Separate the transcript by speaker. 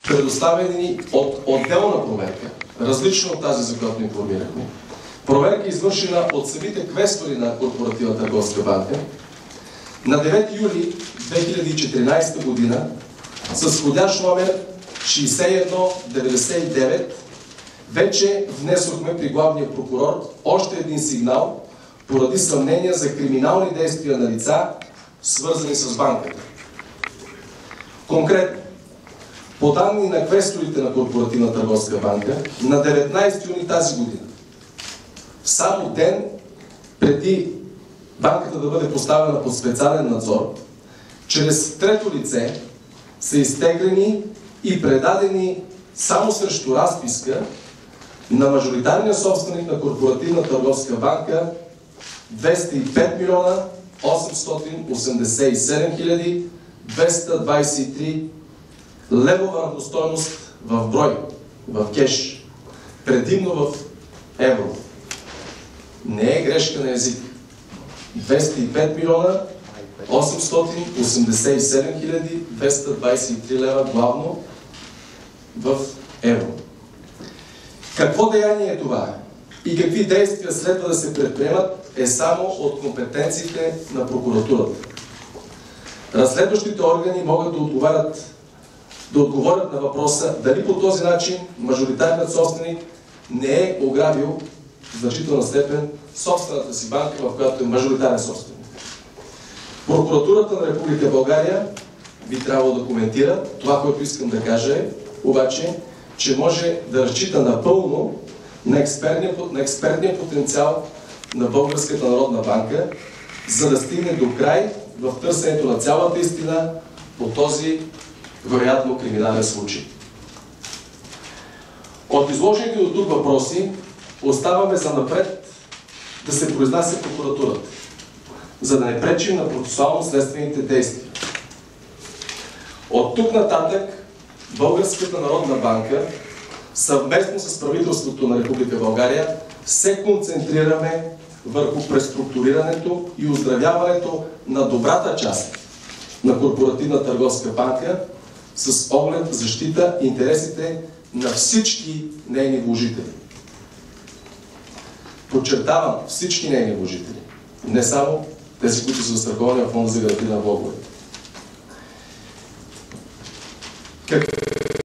Speaker 1: предоставени от отделна проверка, различна от тази, за която информирахме. Проверка извършена от самите квестори на Корпоративна търговска банка на 9 юли 2014 година с входящ номер 6199 вече внесохме при главния прокурор още един сигнал поради съмнения за криминални действия на лица, свързани с банката. Конкретно, по данни на квесторите на Корпоративна търговска банка, на 19 юни тази година, само ден преди банката да бъде поставена под специален надзор, чрез трето лице са изтеглени и предадени само срещу разписка на мажоритарния собственик на Корпоративна търговска банка 205 милиона 887 хиляди 223 левова равностойност в брой, в кеш, предимно в евро. Не е грешка на език. 205 милиона 887 хиляди 223 лева главно в евро. Какво деяние е това и какви действия следва да се предприемат е само от компетенциите на прокуратурата. Разследващите органи могат да отговорят на въпроса дали по този начин мажоритарният собственик не е ограбил в значителна степен собствената си банка, в която е мажоритарен собственик. Прокуратурата на Република България би трябвало да коментира. Това, което искам да кажа е, обаче, че може да разчита напълно на експертния потенциал на Българската народна банка, за да стигне до край в търсенето на цялата истина по този вероятно криминален случай. От изложените до тук въпроси оставаме за напред да се произнася прокуратурата, за да не пречим на процесуално-следствените действия. От тук нататък Българската народна банка съвместно с правителството на Република България се концентрираме върху преструктурирането и оздравяването на добрата част на Корпоративна търговска банка с оглед защита интересите на всички нейни вложители. Подчертавам, всички нейни вложители, не само тези, които са застраховани в фонда за гарантиране на влоговете.